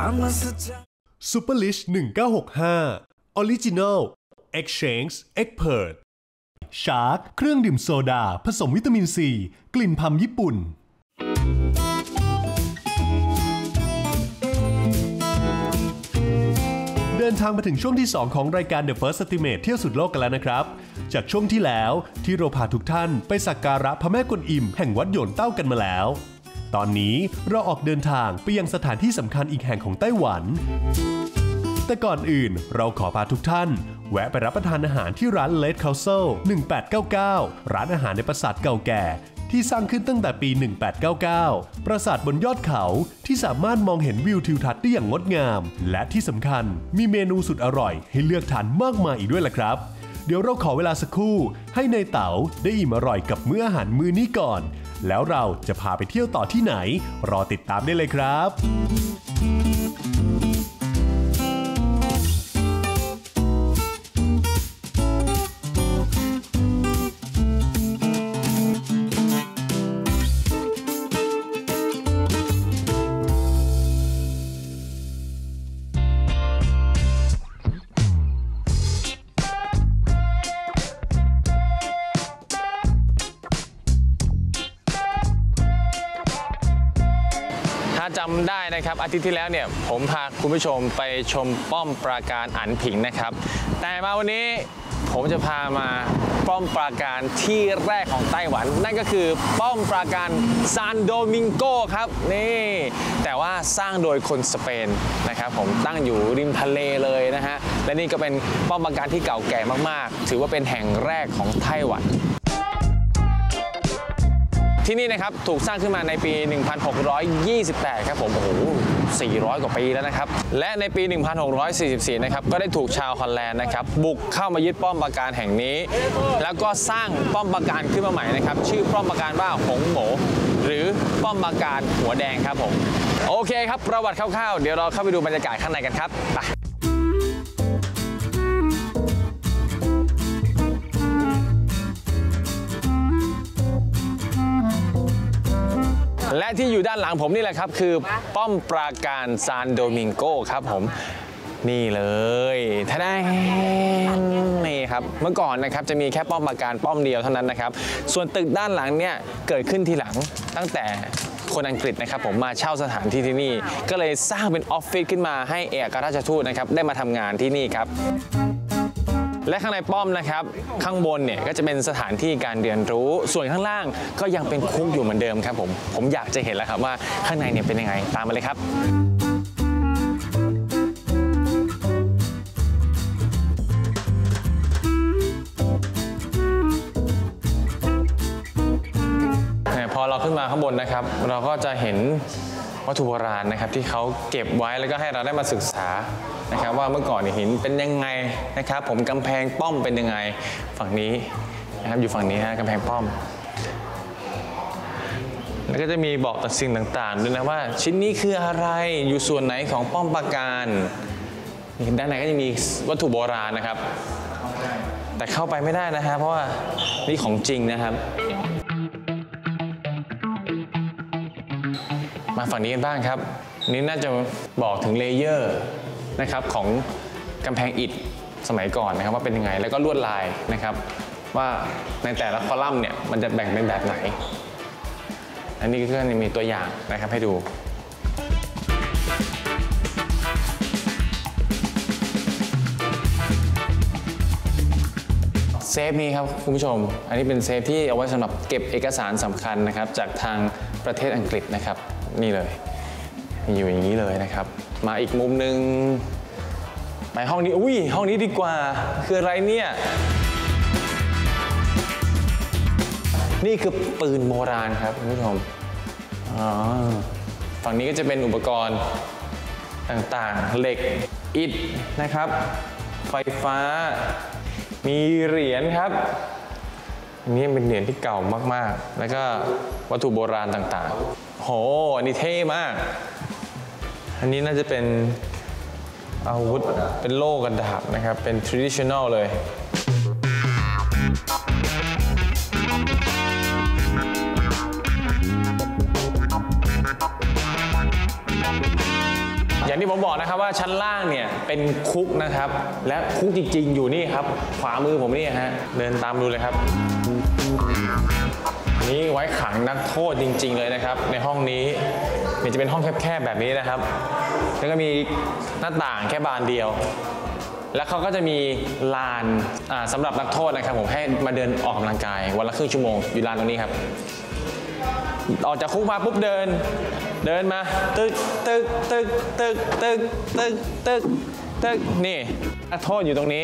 Super Lish 1965 Original Exchange Expert Shark เครื่องดื่มโซดาผสมวิตามินซีกลิ่นพัมญี่ปุ่นเดินทางมาถึงช่วงที่2ของรายการ The First Estimate เที่ยวสุดโลกกันแล้วนะครับจากช่วงที่แล้วที่เราพาทุกท่านไปสักการะพระแม่กวนอิมแห่งวัดโยนเต้ากันมาแล้วตอนนี้เราออกเดินทางไปยังสถานที่สำคัญอีกแห่งของไต้หวันแต่ก่อนอื่นเราขอพาทุกท่านแวะไปรับประทานอาหารที่ร้าน Red Castle 1899ร้านอาหารในปราสาทเก่าแก่ที่สร้างขึ้นตั้งแต่ปี 1899 ปราสาทบนยอดเขาที่สามารถมองเห็นวิวทิวทัศน์ได้อย่างงดงามและที่สำคัญมีเมนูสุดอร่อยให้เลือกทานมากมายอีกด้วยล่ะครับเดี๋ยวเราขอเวลาสักครู่ให้นายเต๋าได้อิ่มอร่อยกับมื้ออาหารมื้อนี้ก่อนแล้วเราจะพาไปเที่ยวต่อที่ไหนรอติดตามได้เลยครับจำได้นะครับอาทิตย์ที่แล้วเนี่ยผมพาคุณผู้ชมไปชมป้อมปราการอั๋นผิงนะครับแต่มาวันนี้ผมจะพามาป้อมปราการที่แรกของไต้หวันนั่นก็คือป้อมปราการซานโดมิงโกครับนี่แต่ว่าสร้างโดยคนสเปนนะครับผมตั้งอยู่ริมทะเลเลยนะฮะและนี่ก็เป็นป้อมปราการที่เก่าแก่มากๆถือว่าเป็นแห่งแรกของไต้หวันที่นี่นะครับถูกสร้างขึ้นมาในปี 1628 ครับผมโอ้โห400 กว่าปีแล้วนะครับและในปี 1644 นะครับก็ได้ถูกชาวฮอลแลนด์นะครับบุกเข้ามายึดป้อมปราการแห่งนี้แล้วก็สร้างป้อมปราการขึ้นมาใหม่นะครับชื่อป้อมปราการว่าหงโหมหรือป้อมปราการหัวแดงครับผมโอเคครับประวัติคร่าวๆเดี๋ยวเราเข้าไปดูบรรยากาศข้างในกันครับไปและที่อยู่ด้านหลังผมนี่แหละครับคือป้อมปราการซานโดมิงโกครับผมนี่เลยท่านี่ครับเมื่อก่อนนะครับจะมีแค่ป้อมปราการป้อมเดียวเท่านั้นนะครับส่วนตึกด้านหลังเนี่ยเกิดขึ้นทีหลังตั้งแต่คนอังกฤษนะครับผมมาเช่าสถานที่ที่นี่ก็เลยสร้างเป็นออฟฟิศขึ้นมาให้เอกอัครราชทูตนะครับได้มาทำงานที่นี่ครับและข้างในป้อมนะครับข้างบนเนี่ยก็จะเป็นสถานที่การเรียนรู้ส่วนข้างล่างก็ยังเป็นคุกอยู่เหมือนเดิมครับผมอยากจะเห็นแล้วครับว่าข้างในเนี่ยเป็นยังไงตามมาเลยครับพอเราขึ้นมาข้างบนนะครับเราก็จะเห็นวัตถุโบราณนะครับที่เขาเก็บไว้แล้วก็ให้เราได้มาศึกษานะครับว่าเมื่อก่อนหินเป็นยังไงนะครับผมกำแพงป้อมเป็นยังไงฝั่งนี้นะครับอยู่ฝั่งนี้ฮะกำแพงป้อมแล้วก็จะมีบอกต่างสิ่งต่างๆด้วยนะว่าชิ้นนี้คืออะไรอยู่ส่วนไหนของป้อมปราการด้านในก็จะมีวัตถุโบราณนะครับแต่เข้าไปไม่ได้นะฮะเพราะว่านี่ของจริงนะครับมาฝั่งนี้กันบ้างครับนี่น่าจะบอกถึงเลเยอร์นะครับของกำแพงอิฐสมัยก่อนนะครับว่าเป็นยังไงแล้วก็ลวดลายนะครับว่าในแต่ละคอลัมน์เนี่ยมันจะแบ่งเป็นแบบไหนอันนี้ก็มีตัวอย่างนะครับให้ดูเซฟนี้ครับคุณผู้ชมอันนี้เป็นเซฟที่เอาไว้สำหรับเก็บเอกสารสำคัญนะครับจากทางประเทศอังกฤษนะครับนี่เลยอยู่อย่างนี้เลยนะครับมาอีกมุมหนึ่งไปห้องนี้อุ้ยห้องนี้ดีกว่าคืออะไรเนี่ยนี่คือปืนโบราณครับคุณผู้ชมฝั่งนี้ก็จะเป็นอุปกรณ์ต่างๆเหล็กอิฐนะครับไฟฟ้ามีเหรียญครับอันนี้เป็นเหรียญที่เก่ามากๆแล้วก็วัตถุโบราณต่างๆโหอันนี้เท่มากอันนี้น่าจะเป็นอาวุธเป็นโล่กระดาบนะครับเป็น traditional เลยอย่างที่ผมบอกนะครับว่าชั้นล่างเนี่ยเป็นคุกนะครับและคุกจริงๆอยู่นี่ครับขวามือผมนี่ฮะเดินตามดูเลยครับนี่ไว้ขังนักโทษจริงๆเลยนะครับในห้องนี้มันจะเป็นห้องแคบๆแบบนี้นะครับแล้วก็มีหน้าต่างแค่บานเดียวแล้วเขาก็จะมีลานสำหรับนักโทษนะครับผมให้มาเดินออกกำลังกายวันละครึ่งชั่วโมงอยู่ลานตรงนี้ครับออกจากคุกมาปุ๊บเดินมาตึกนี่นักโทษอยู่ตรงนี้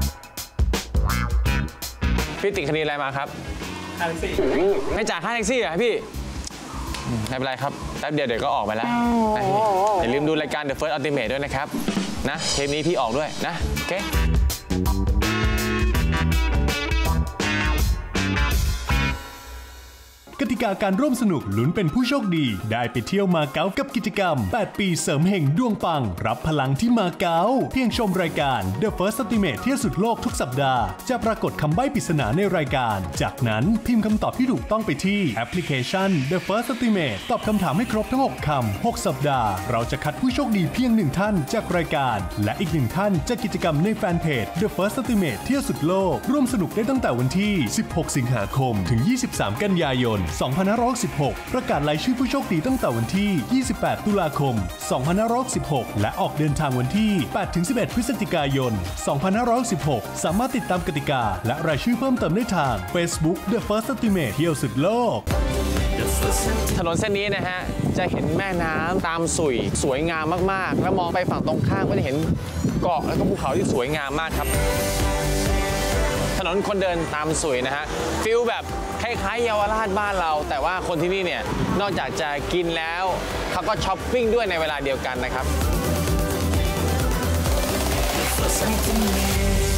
พี่ติดคดีอะไรมาครับแท็กซี่ไม่จ่ายค่าแท็กซี่เหรอพี่ไม่เป็นไรครับแป๊บเดียวเดี๋ยวก็ออกไปแล้วอย่าลืมดูรายการ The First Ultimate ด้วยนะครับนะเทปนี้พี่ออกด้วยนะโอเคกติกาการร่วมสนุกลุ้นเป็นผู้โชคดีได้ไปเที่ยวมาเก๊ากับกิจกรรม8ปีเสริมเฮงดวงปังรับพลังที่มาเก๊าเพียงชมรายการ The First Ultimate เที่ยวสุดโลกทุกสัปดาห์จะปรากฏคำใบ้ปริศนาในรายการจากนั้นพิมพ์คำตอบที่ถูกต้องไปที่แอปพลิเคชัน The First Ultimate ตอบคำถามให้ครบทั้ง6คำ6สัปดาห์เราจะคัดผู้โชคดีเพียง1ท่านจากรายการและอีก1ท่านจากกิจกรรมในแฟนเพจ The First Ultimate เที่ยวสุดโลกร่วมสนุกได้ตั้งแต่วันที่16สิงหาคมถึง23กันยายน2516ประกาศรายชื่อผู้โชคดีตั้งแต่วันที่28ตุลาคม2516และออกเดินทางวันที่8-11 พฤศจิกายน2516สามารถติดตามกติกาและรายชื่อเพิ่มเติมได้ทาง Facebook The First Ultimate เที่ยวสุดโลกถนนเส้นนี้นะฮะจะเห็นแม่น้ำตามสุยสวยงามมากๆแล้วมองไปฝั่งตรงข้ามก็จะเห็นเกาะแล้วก็ภูเขาที่สวยงามมากครับถนนคนเดินตามสุยนะฮะฟิลแบบคล้ายๆเยาวราชบ้านเราแต่ว่าคนที่นี่เนี่ยนอกจากจะกินแล้วเขาก็ช้อปปิ้งด้วยในเวลาเดียวกันนะครับ